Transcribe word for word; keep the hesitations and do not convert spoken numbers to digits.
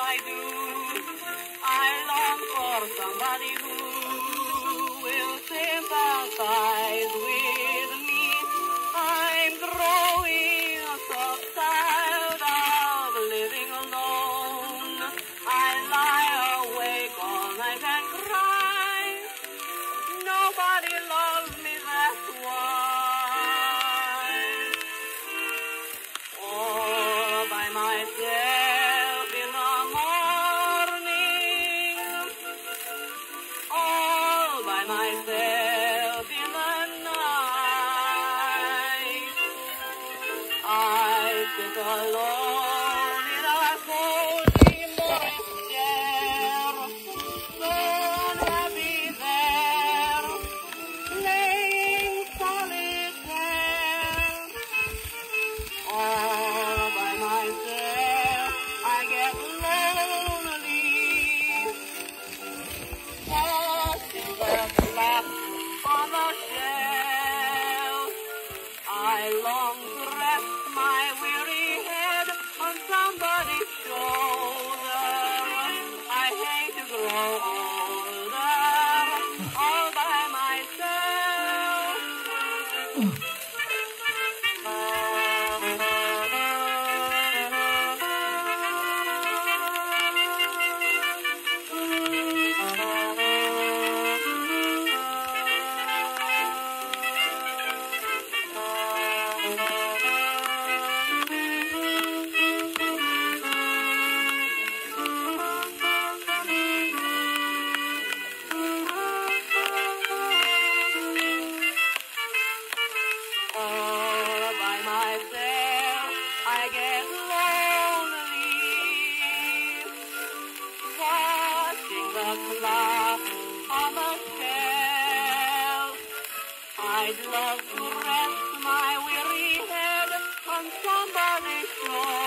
I do. I long for somebody who will sympathize with me. I'm growing so tired of living alone. I lie awake all night and cry. Nobody loves me, that's why. All by myself in the morning, all by myself in the night. I sit alone in a cozy morning chair, so unhappy there, playing solitaire. All by myself, I get lonely, watching the clock on the shelf. I long to rest my weary head on somebody's shoulder. I hate to grow older, all by myself. All by myself, I get lonely, watching the clock on the shelf. I'd love to rest my weary head on somebody's shoulder.